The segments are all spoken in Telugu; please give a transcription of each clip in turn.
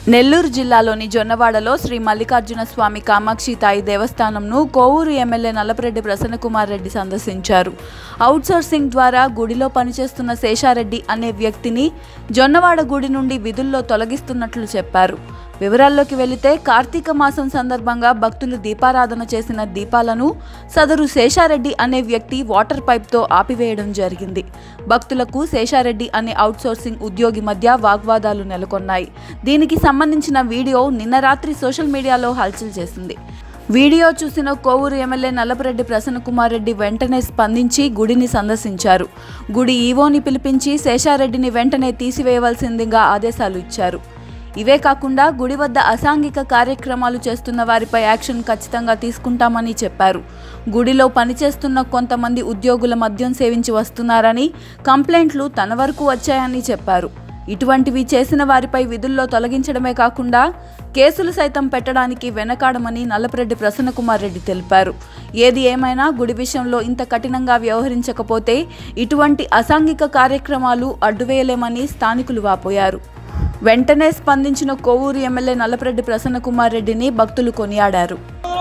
నెల్లూరు జిల్లాలోని జొన్నవాడలో శ్రీ మల్లికార్జున స్వామి కామాక్షి తాయి దేవస్థానంను కోవూరు ఎమ్మెల్యే నల్లపరెడ్డి ప్రసన్నకుమార్ రెడ్డి సందర్శించారు. అవుట్సోర్సింగ్ ద్వారా గుడిలో పనిచేస్తున్న శేషారెడ్డి అనే వ్యక్తిని జొన్నవాడ గుడి నుండి విధుల్లో తొలగిస్తున్నట్లు చెప్పారు. వివరాల్లోకి వెళితే కార్తీక మాసం సందర్భంగా భక్తులు దీపారాధన చేసిన దీపాలను సదరు శేషారెడ్డి అనే వ్యక్తి వాటర్ పైప్తో ఆపివేయడం జరిగింది. భక్తులకు శేషారెడ్డి అనే అవుట్సోర్సింగ్ ఉద్యోగి మధ్య వాగ్వాదాలు నెలకొన్నాయి. దీనికి సంబంధించిన వీడియో నిన్న రాత్రి సోషల్ మీడియాలో హల్చల్ చేసింది. వీడియో చూసిన కోవూరు ఎమ్మెల్యే నల్లపరెడ్డి ప్రసన్నకుమార్ రెడ్డి వెంటనే స్పందించి గుడిని సందర్శించారు. గుడి ఈవోని పిలిపించి శేషారెడ్డిని వెంటనే తీసివేయవలసిందిగా ఆదేశాలు ఇచ్చారు. ఇవే కాకుండా గుడి వద్ద అసాంఘిక కార్యక్రమాలు చేస్తున్న వారిపై యాక్షన్ ఖచ్చితంగా తీసుకుంటామని చెప్పారు. గుడిలో పనిచేస్తున్న కొంతమంది ఉద్యోగుల మద్యం సేవించి వస్తున్నారని, కంప్లైంట్లు తన వరకు వచ్చాయని చెప్పారు. ఇటువంటివి చేసిన వారిపై విధుల్లో తొలగించడమే కాకుండా కేసులు సైతం పెట్టడానికి వెనకాడమని నల్లపరెడ్డి ప్రసన్నకుమార్ రెడ్డి తెలిపారు. ఏది ఏమైనా గుడి విషయంలో ఇంత కఠినంగా వ్యవహరించకపోతే ఇటువంటి అసాంఘిక కార్యక్రమాలు అడ్డువేయలేమని స్థానికులు వాపోయారు. వెంటనే స్పందించిన కోవూరు ఎమ్మెల్యే నల్లపరెడ్డి ప్రసన్నకుమార్ రెడ్డిని భక్తులు కొనియాడారు.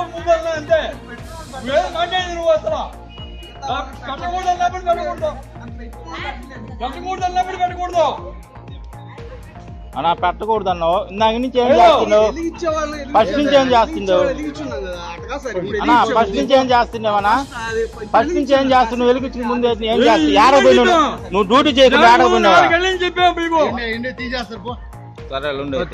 అన్నా పెట్టకూడదు అన్నావు. ఇందాక నుంచి ఏం చేస్తున్నావు? ఫస్ట్ నుంచి ఏం చేస్తున్నావు అన్నా? ఫస్ట్ నుంచి ఏం చేస్తున్నావన్నా? ఫస్ట్ నుంచి ఏం చేస్తున్నావు? వెలిగించిన ముందు ఏం చేస్తావు? ఏడపోయినావు నువ్వు? డ్యూటీ చేయకుండా ఏడపోయినావు. సరే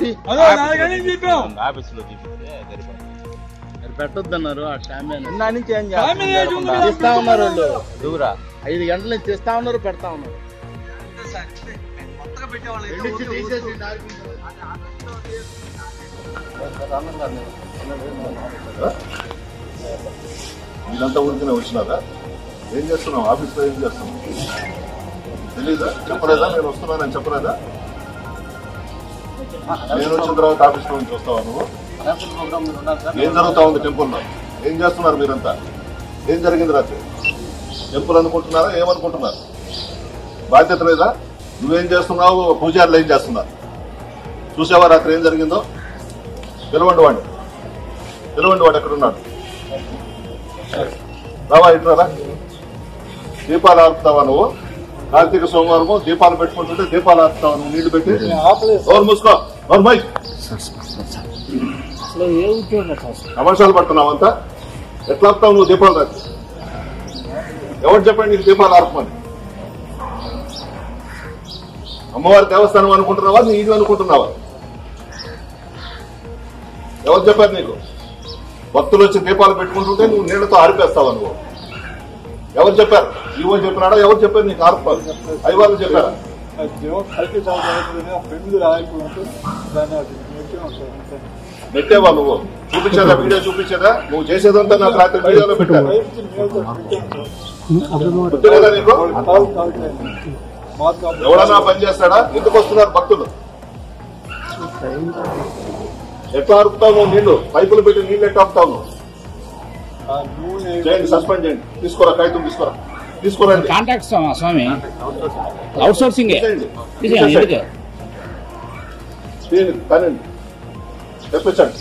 ఆఫీసులో పెట్టొద్దన్నారు. ఆ ఇందా నుంచి ఏం చేస్తా ఉన్నారు వాళ్ళు. దూరా 5 గంటల నుంచి చేస్తా ఉన్నారు, పెడతా ఉన్నారు. ఇదంతా ఊరికనే వచ్చినారా? ఏం చేస్తున్నావు ఆఫీస్లో? ఏం చేస్తున్నావు తెలీదా? చెప్పలేదా? నేను వస్తున్నానని చెప్పలేదా? నేను వచ్చిన తర్వాత ఆఫీస్లో నుంచి వస్తావా నువ్వు? ఏం జరుగుతా ఉంది టెంపుల్లో? ఏం చేస్తున్నారు మీరంతా? ఏం జరిగింది రాత్రి? టెంపుల్ అనుకుంటున్నారా? ఏమనుకుంటున్నారు? బాధ్యత లేదా? నువ్వేం చేస్తున్నావు? పూజారులు ఏం చేస్తున్నారు? చూసావా రాత్రి ఏం జరిగిందో? పిలవండి వాడు, పిలవండి వాడు ఎక్కడున్నాడు? రావా ఇట్లా. దీపాలు ఆర్పుతావా నువ్వు? కార్తీక సోమవారము దీపాలు పెట్టుకుంటుంటే దీపాలు ఆర్పుతావా నువ్వు? నీళ్లు పెట్టి ఎవరు మూసుకో, ఎవరు మై అవసరాలు పడుతున్నావు అంతా. ఎట్లా ఆపుతావు నువ్వు దీపాలు? రాత్రి ఎవరు చెప్పండి నీకు దీపాలు ఆర్పమని? అమ్మవారి దేవస్థానం అనుకుంటున్నావా? నీ ఇల్లు అనుకుంటున్నావా? ఎవరు చెప్పారు నీకు? భక్తులు వచ్చి దీపాలు పెట్టుకుంటుంటే నువ్వు నీళ్లతో ఆరిపేస్తావా నువ్వు? ఎవరు చెప్పారు? ఈవో చెప్పినాడా? ఎవరు చెప్పారు నీకు ఆర్పాలి? అయ్యవాళ్ళు చెప్పారా? పెట్టేవా నువ్వు? చూపించేదా? వీడియో చూపించేదా? నువ్వు చేసేదంతా నాకు రాత్రి వీడియోలో పెట్టారు. నీకు ఎవడన్నా పని చేస్తాడా? ఎందుకు వస్తున్నారు భక్తులు? ఎట్లా ఆరుపుతావు నువ్వు? నీళ్లు పైపులు పెట్టి నీళ్లు ఎట్లా ఆపుతావు నువ్వు? చేయండి, సస్పెండ్ చేయండి. తీసుకోరా, కాగితం తీసుకోరా, తీసుకోరండి. కాంట్రాక్ట్ స్వామి, అవుట్ సోర్సింగ్ కానండి, తెప్పించండి.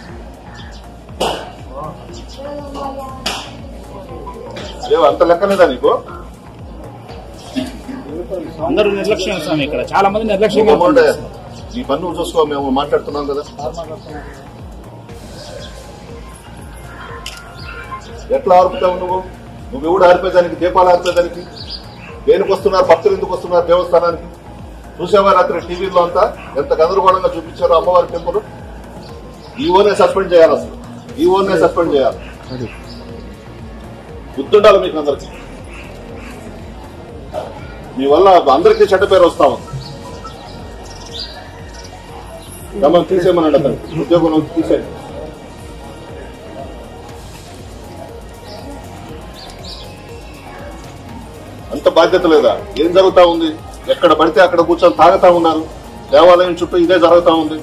అదే అంత లెక్కలేదా నీకు? అందరూ నిర్లక్ష్యం స్వామి. ఇక్కడ చాలా మంది నిర్లక్ష్యం. నీ పని నువ్వు చూసుకో, మేము మాట్లాడుతున్నాం కదా. ఎట్లా ఆర్పుతావు నువ్వు? నువ్వు ఎవడు ఆరిపోయేదానికి? దీపాలు ఆరిపోయేదానికి దేనికి వస్తున్నారు భక్తులు? ఎందుకు వస్తున్నారు దేవస్థానానికి? చూసావా రాత్రి టీవీలో అంతా ఎంత గందరగోళంగా చూపించారో అమ్మవారి టెంపుల్? ఈవోనే సస్పెండ్ చేయాలి, అసలు ఈవోనే సస్పెండ్ చేయాలి. గుర్తుండాలి మీకు అందరికీ. మీ వల్ల అందరికీ చెడ్డ పేరు వస్తా ఉంది. గమనం తీసేయమనండి, అతను ఉద్యోగం తీసేయండి. అంత బాధ్యత లేదా? ఏం జరుగుతా ఉంది? ఎక్కడ పడితే అక్కడ కూర్చొని తాగుతా ఉన్నారు. దేవాలయం చుట్టూ ఇదే జరుగుతా ఉంది.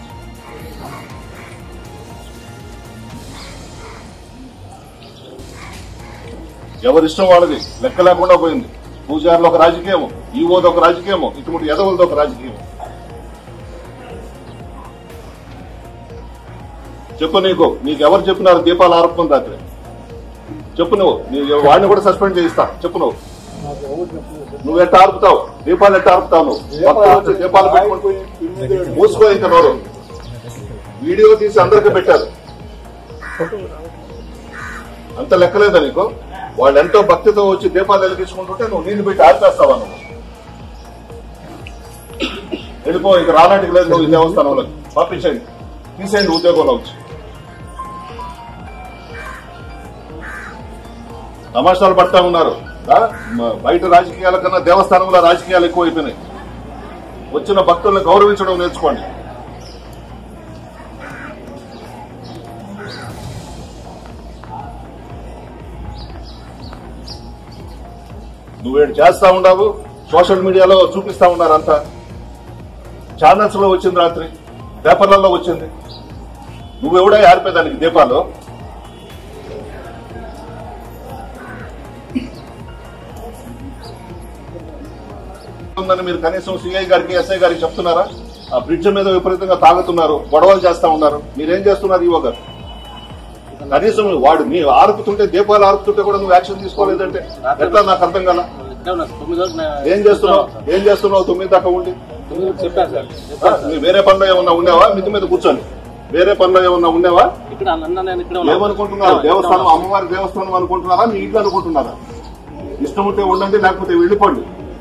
ఎవరిష్టం వాళ్ళది, లెక్క లేకుండా పోయింది. పూజారులు ఒక రాజకీయము, ఈవోది ఒక రాజకీయము, ఇటువంటి ఎదవలది ఒక రాజకీయం. చెప్పు. నీకు ఎవరు చెప్పినారు దీపాలు ఆర్పమని రాత్రి? చెప్పు. వాడిని కూడా సస్పెండ్ చేయిస్తా. చెప్పు. నువ్వు ఎట్లా ఆర్పుతావు దీపాలు? ఎట్లా ఆర్పుతావు నువ్వు? దీపాలు పెట్టుకుంటూ మూసుకో. ఇంకా నోరు వీడియో తీసి అందరికీ పెట్టారు. అంత లెక్కలేదా నీకు? వాళ్ళు ఎంతో భక్తితో వచ్చి దీపాలు వెలిగించుకుంటుంటే నువ్వు నీళ్లు పెట్టి ఆర్పేస్తావా? నువ్వు వెళ్ళిపో. ఇక రానాటికి లేదు. నువ్వు ఈ దేవస్థానంలో పంపించండి, తీసేయండి ఉద్యోగంలో వచ్చి. తమాషాలు పడతా ఉన్నారు. బయట రాజకీయాల కన్నా దేవస్థానంలో రాజకీయాలు ఎక్కువైపోయినాయి. వచ్చిన భక్తులను గౌరవించడం నేర్చుకోండి. నువ్వేడు చేస్తా ఉన్నావు, సోషల్ మీడియాలో చూపిస్తా ఉన్నారు. అంతా ఛానల్స్ లో వచ్చింది, రాత్రి పేపర్లలో వచ్చింది. నువ్వెవడా ఆరిపోయేదానికి దీపాలు? ఉందని మీరు కనీసం సిఐ గారికి ఎస్ఐ గారికి చెప్తున్నారా? ఆ బ్రిడ్జ్ మీద విపరీతంగా తాగుతున్నారు, గొడవలు చేస్తా ఉన్నారు. మీరేం చేస్తున్నారు? ఈవో గారు కనీసం వాడు మీ ఆర్పుతుంటే, దీపాలు ఆర్పుతుంటే కూడా నువ్వు యాక్షన్ తీసుకోలేదంటే ఎట్లా? నాకు అర్థం కాల. ఏం చేస్తున్నావు 9 దాకా ఉండి? వేరే పనిలో ఏమన్నా ఉండేవా? మిద్ది మీద కూర్చొని వేరే పనిలో ఏమన్నా ఉండేవా? ఏమనుకుంటున్నారు? దేవస్థానం, అమ్మవారి దేవస్థానం అనుకుంటున్నారా? మీ ఇంట్లో అనుకుంటున్నారా? ఇష్టం ఉంటే ఉండండి, లేకపోతే వెళ్ళిపోండి.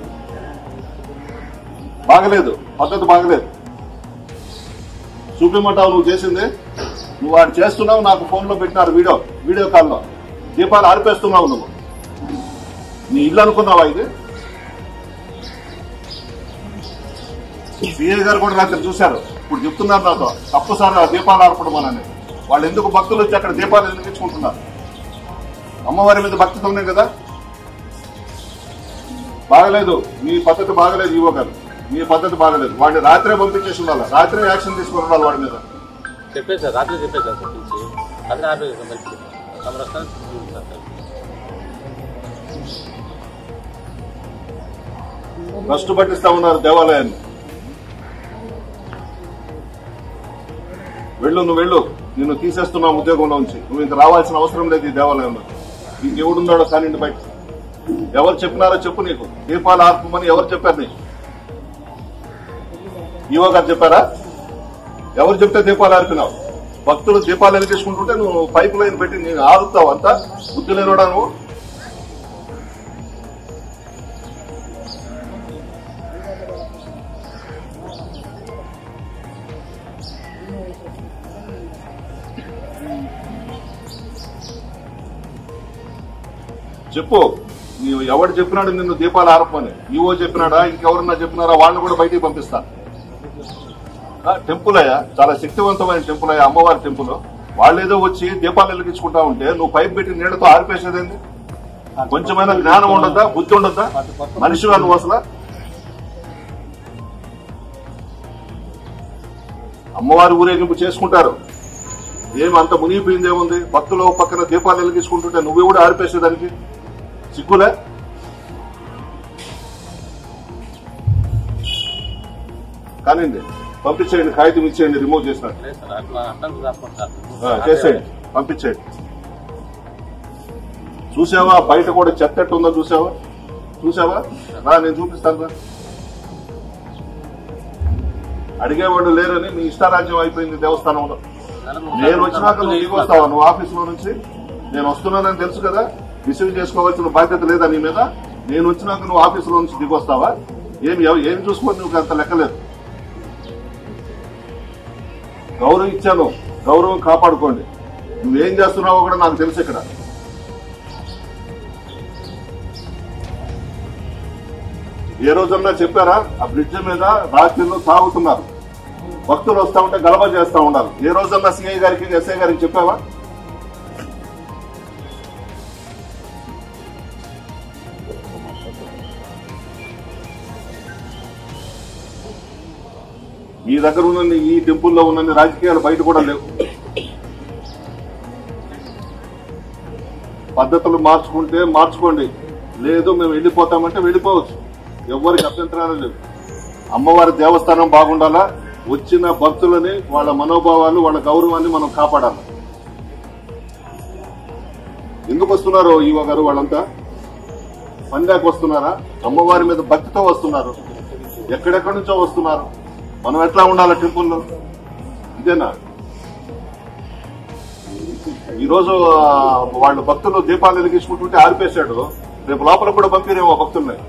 బాగలేదు, పద్ధతి బాగలేదు. చూపిమంటావు నువ్వు చేసింది? నువ్వు వాడు చేస్తున్నావు. నాకు ఫోన్ లో పెట్టినారు వీడియో కాల్లో. దీపాలు ఆరిపేస్తున్నావు నువ్వు. నీ ఇల్లు అనుకున్నావా ఇది? సిఐ గారు కూడా రాత్రి చూశారు. ఇప్పుడు చెప్తున్నారు నాతో, తప్పు సార్ దీపాలు ఆర్పడం అని. వాళ్ళు ఎందుకు భక్తులు వచ్చి అక్కడ దీపాలు వెలిగించుకుంటున్నారు? అమ్మవారి మీద భక్తితోనే కదా. బాగలేదు, మీ పద్ధతి బాగలేదు. ఈవో గారు మీ పద్ధతి బాగలేదు. వాడిని రాత్రే పంపించేసి ఉండాలి, రాత్రే యాక్షన్ తీసుకుని ఉండాలి వాడి మీద. చెప్పేసారు, రాత్రి చెప్పేసారు. భ్రష్టు పట్టిస్తా ఉన్నారు దేవాలయాన్ని. నువ్వు వెళ్ళు. నిన్ను తీసేస్తున్నావు ఉద్యోగంలో ఉంచి. నువ్వు ఇంక రావాల్సిన అవసరం లేదు ఈ దేవాలయంలో. నీకు ఎవడున్నాడో కానీ బయట. ఎవరు చెప్పినారో చెప్పు. నీకు దీపాలు ఆర్పమని ఎవరు చెప్పారు? నీకు ఈవో గారు చెప్పారా? ఎవరు చెప్తే దీపాలు ఆర్పినావు? భక్తులు దీపాలు వెలిగించుకుంటుంటే నువ్వు పైప్ లైన్ పెట్టి నేను ఆరుతావు. అంతా బుద్ధి లేనోడా నువ్వు? చెప్పు. నీవు ఎవరు చెప్పినాడు నిన్ను దీపాలు ఆర్పమని? ఈవో చెప్పినాడా? ఇంకెవరన్నా చెప్పినారా? వాళ్ళని కూడా బయటికి పంపిస్తాను. టెంపుల్ అయ్యా, చాలా శక్తివంతమైన టెంపుల్ అయ్యా, అమ్మవారి టెంపుల్. వాళ్ళేదో వచ్చి దీపాలు వెలిగించుకుంటా ఉంటే నువ్వు పైప్ పెట్టి నీళ్లతో ఆరిపేసేదేంది? కొంచెమైనా జ్ఞానం ఉండద్దా? బుద్ధి ఉండద్దా? మనిషిగా నువ్వు అసలు? అమ్మవారి ఊరేగింపు చేసుకుంటారు, ఏమి అంత మునిగిపోయిందేముంది? భక్తులు పక్కన దీపాలు వెలిగించుకుంటుంటే నువ్వు కూడా ఆరిపేసేదానికి సిగ్గులే? కానివ్వండి, పంపించేయండి, కాగితం ఇచ్చేయండి, రిమూవ్ చేసినట్టు చేసేయండి, పంపించేయండి. చూసావా బయట కూడా చెత్త ఎట్టుందో? చూసావా? రా, నేను చూపిస్తాను రా. అడిగేవాడు లేరని మీ ఇష్టారాజ్యం అయిపోయింది దేవస్థానంలో. నేను వచ్చినాక నువ్వు దిగి వస్తావా? నువ్వు ఆఫీసులో నుంచి నేను వస్తున్నానని తెలుసు కదా, రిసీవ్ చేసుకోవాల్సిన బాధ్యత లేదా నీ మీద? నేను వచ్చినాక నువ్వు ఆఫీసులో నుంచి దిగి వస్తావా? ఏం చూసుకొని నువ్వు అంత లెక్కలేదు. గౌరవం ఇచ్చాను, గౌరవం కాపాడుకోండి. నువ్వేం చేస్తున్నావో కూడా నాకు తెలుసు. ఇక్కడ ఏ రోజన్నా చెప్పారా? ఆ బ్రిడ్జ్ మీద రాత్రిలో తాగుతున్నారు, భక్తులు వస్తా ఉంటే గలబా చేస్తా ఉండాలి. ఏ రోజన్నా సిఐ గారికి ఎస్ఐ గారికి చెప్పావా? మీ దగ్గర ఉన్న ఈ టెంపుల్లో ఉన్న రాజకీయాలు బయట కూడా లేవు. పద్ధతులు మార్చుకుంటే మార్చుకోండి, లేదు మేము వెళ్ళిపోతామంటే వెళ్ళిపోవచ్చు. ఎవరికి అభ్యంతరాలు లేవు. అమ్మవారి దేవస్థానం బాగుండాలా, వచ్చిన భక్తులని వాళ్ళ మనోభావాలు వాళ్ళ గౌరవాన్ని మనం కాపాడాలి. ఎందుకు వస్తున్నారు ఈవో గారు? వాళ్ళంతా పందాకు వస్తున్నారా? అమ్మవారి మీద భక్తితో వస్తున్నారు. ఎక్కడెక్కడి నుంచో వస్తున్నారు. మనం ఎట్లా ఉండాలి టెంపుల్లో? ఇదేనా? ఈరోజు వాళ్ళు భక్తులు దీపాలు వెలిగించుకుంటుంటే ఆరిపేశాడు. రేపు లోపల కూడా పంపిరేమో భక్తుల్ని.